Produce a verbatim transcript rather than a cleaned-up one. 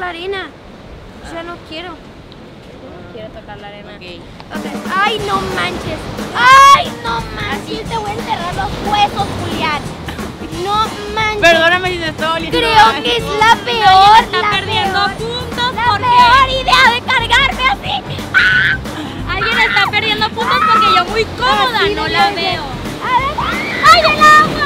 la arena. Ya no quiero. No quiero tocar la arena. Okay. Okay. Ay, no manches. Ay, no manches. Te voy a enterrar los huesos, Julián. No manches. Perdóname si te estoy oliendo. Creo que es la peor. Está la perdiendo peor, puntos la porque peor idea de cargarme así. ¡Ah! alguien está perdiendo puntos porque yo muy cómoda Así no de la bien. veo. A ver. ¡Ay, el agua!